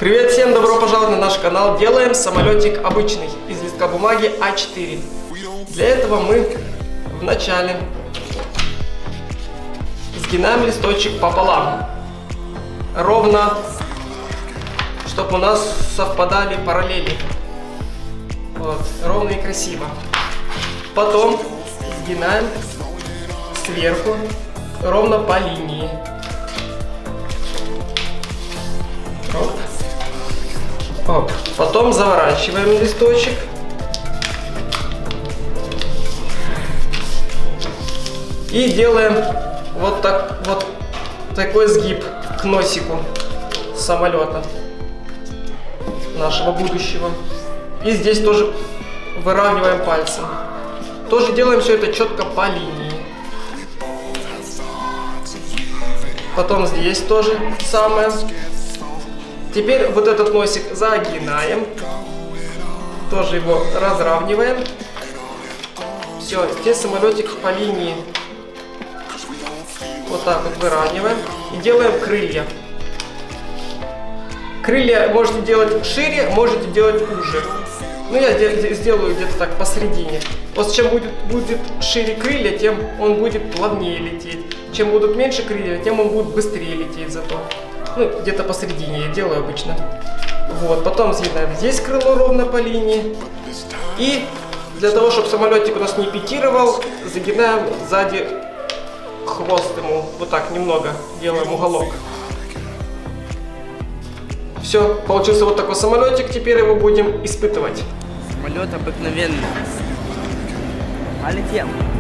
Привет всем, добро пожаловать на наш канал. Делаем самолетик обычный из листка бумаги А4. Для этого мы вначале сгинаем листочек пополам, ровно, чтобы у нас совпадали параллели. Вот, ровно и красиво. Потом сгинаем сверху ровно по линии. Оп. Оп. Потом заворачиваем листочек. И делаем вот такой сгиб к носику самолета нашего будущего. И здесь тоже выравниваем пальцем. Тоже делаем все это четко по линии. Потом здесь тоже самое. Теперь вот этот носик загинаем. Тоже его разравниваем. Все, здесь самолетик по линии. Вот так вот выравниваем. И делаем крылья. Крылья можете делать шире, можете делать уже. Ну, я сделаю где-то так посередине. Вот чем будет шире крылья, тем он будет плавнее лететь. Чем будут меньше крылья, тем он будет быстрее лететь зато. Ну, где-то посередине я делаю обычно. Вот, потом сгинаем здесь крыло ровно по линии. И для того, чтобы самолетик у нас не пикировал, загинаем сзади хвост ему. Вот так немного делаем уголок. Все, получился вот такой самолетик. Теперь его будем испытывать. Самолет обыкновенный. Полетел.